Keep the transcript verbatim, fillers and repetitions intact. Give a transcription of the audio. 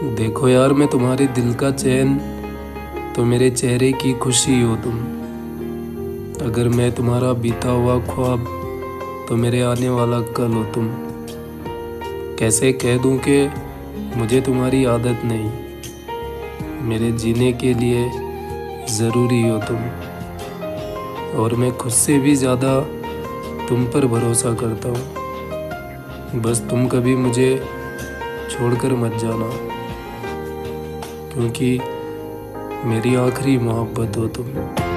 देखो यार, मैं तुम्हारे दिल का चैन, तो मेरे चेहरे की खुशी हो तुम। अगर मैं तुम्हारा बीता हुआ ख्वाब, तो मेरे आने वाला कल हो तुम। कैसे कह दूं कि मुझे तुम्हारी आदत नहीं, मेरे जीने के लिए ज़रूरी हो तुम। और मैं खुद से भी ज़्यादा तुम पर भरोसा करता हूँ। बस तुम कभी मुझे छोड़कर मत जाना, क्योंकि मेरी आखिरी मोहब्बत हो तुम।